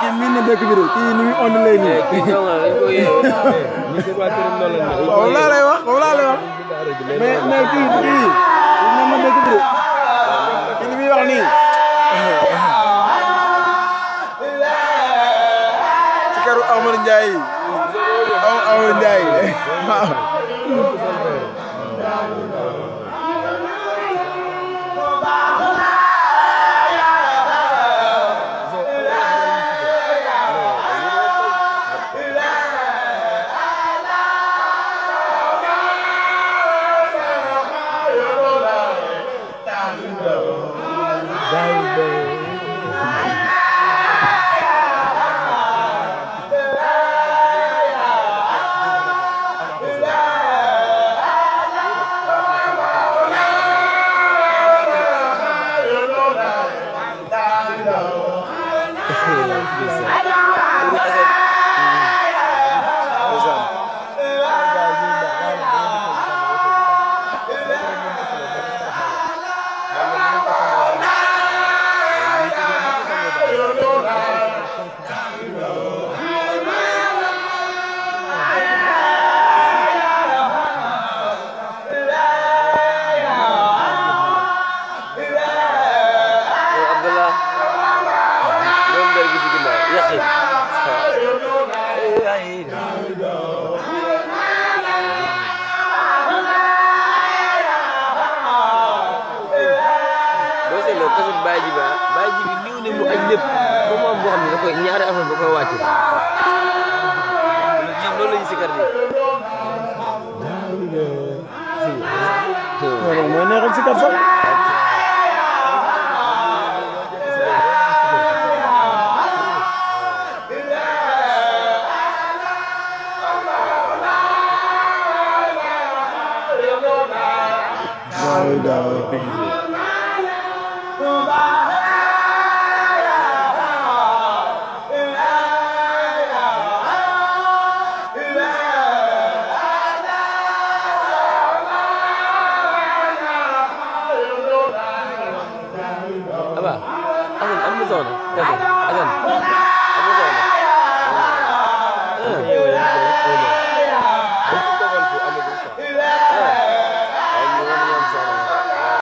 kii miin na dëkk bi de kii ni muy ondulee nii. kii ñoo nga dañ ko yeewoo. waaw laa lay wax mais kii miin na dëkk bi de kii ni muy wax nii. ci këru Amadou Ndiaye Amadou Ndiaye waaw. ñaari affaire ba koy wàcce ñoom loolu la ñu sikar nii. mooy neexal sikar sax. Aba, Assane am na soxna Assane